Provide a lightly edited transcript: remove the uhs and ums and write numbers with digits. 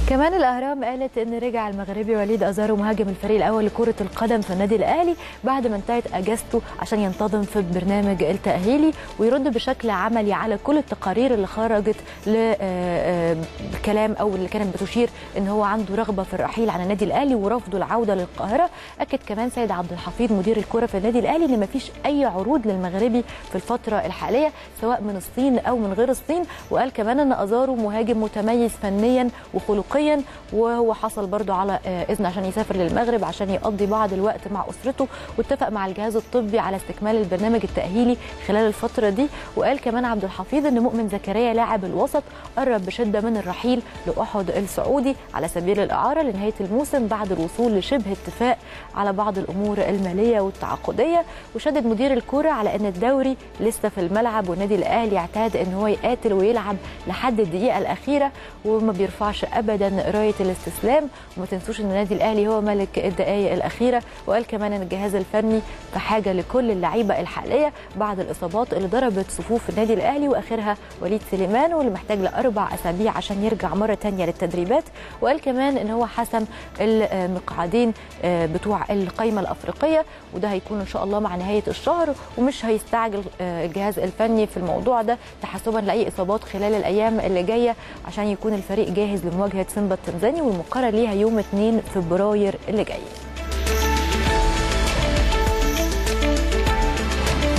كمان الأهرام قالت إن رجع المغربي وليد أزارو مهاجم الفريق الأول لكرة القدم في النادي الأهلي بعد ما انتهت أجازته عشان ينتظم في البرنامج التأهيلي ويرد بشكل عملي على كل التقارير اللي خرجت لكلام أو اللي كانت بتشير إن هو عنده رغبة في الرحيل عن النادي الأهلي ورفضه العودة للقاهرة. أكد كمان سيد عبد الحفيظ مدير الكرة في النادي الأهلي إن مفيش أي عروض للمغربي في الفترة الحالية سواء من الصين أو من غير الصين، وقال كمان إن أزارو مهاجم متميز فنيا وخلقيا، وهو حصل برضو على إذن عشان يسافر للمغرب عشان يقضي بعض الوقت مع أسرته، واتفق مع الجهاز الطبي على استكمال البرنامج التأهيلي خلال الفترة دي. وقال كمان عبد الحفيظ إن مؤمن زكريا لاعب الوسط قرب بشدة من الرحيل لأحد السعودي على سبيل الإعارة لنهاية الموسم بعد الوصول لشبه اتفاق على بعض الأمور المالية والتعاقدية. وشدد مدير الكرة على إن الدوري لسه في الملعب والنادي الأهلي اعتاد إن هو يقاتل ويلعب لحد الدقيقة الأخيرة وما بيرفعش أبدا راية الاستسلام، وما تنسوش ان النادي الاهلي هو ملك الدقائق الاخيره. وقال كمان ان الجهاز الفني في حاجه لكل اللعيبه الحاليه بعد الاصابات اللي ضربت صفوف النادي الاهلي واخرها وليد سليمان واللي محتاج ل4 أسابيع عشان يرجع مره ثانيه للتدريبات. وقال كمان ان هو حسم المقعدين بتوع القائمه الافريقيه وده هيكون ان شاء الله مع نهايه الشهر، ومش هيستعجل الجهاز الفني في الموضوع ده تحسبا لاي اصابات خلال الايام اللي جايه عشان يكون الفريق جاهز لمواجهه سيمبا التنزاني والمقرر ليها يوم 2 فبراير اللي جاي.